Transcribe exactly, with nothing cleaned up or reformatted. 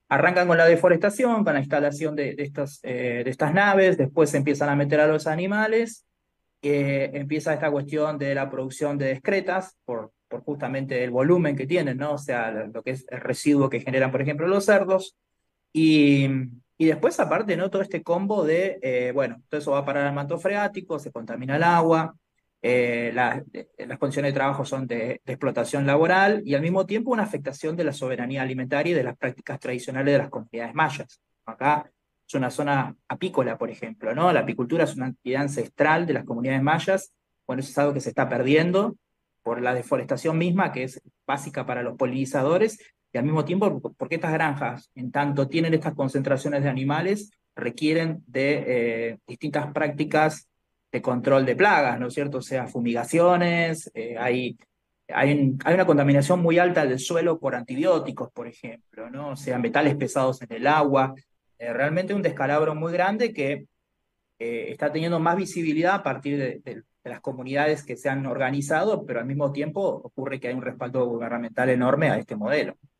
arrancan con la deforestación, con la instalación de, de estas, eh, de estas naves, después se empiezan a meter a los animales, eh, empieza esta cuestión de la producción de excretas, por, por justamente el volumen que tienen, ¿no? O sea, lo que es el residuo que generan, por ejemplo, los cerdos. Y, y después, aparte, ¿no? Todo este combo de, eh, bueno, todo eso va a parar al manto freático, se contamina el agua, eh, la- eh, las condiciones de trabajo son de, de explotación laboral y al mismo tiempo una afectación de la soberanía alimentaria y de las prácticas tradicionales de las comunidades mayas. Acá es una zona apícola, por ejemplo, ¿no? La apicultura es una actividad ancestral de las comunidades mayas. Bueno, eso es algo que se está perdiendo por la deforestación misma, que es básica para los polinizadores, y al mismo tiempo, porque estas granjas, en tanto tienen estas concentraciones de animales, requieren de eh, distintas prácticas de control de plagas, ¿no es cierto? O sea, fumigaciones, eh, hay, hay, un- hay una contaminación muy alta del suelo por antibióticos, por ejemplo, ¿no? O sea, metales pesados en el agua. Eh, realmente un descalabro muy grande que eh, está teniendo más visibilidad a partir de, de- de las comunidades que se han organizado, pero al mismo tiempo ocurre que hay un respaldo gubernamental enorme a este modelo.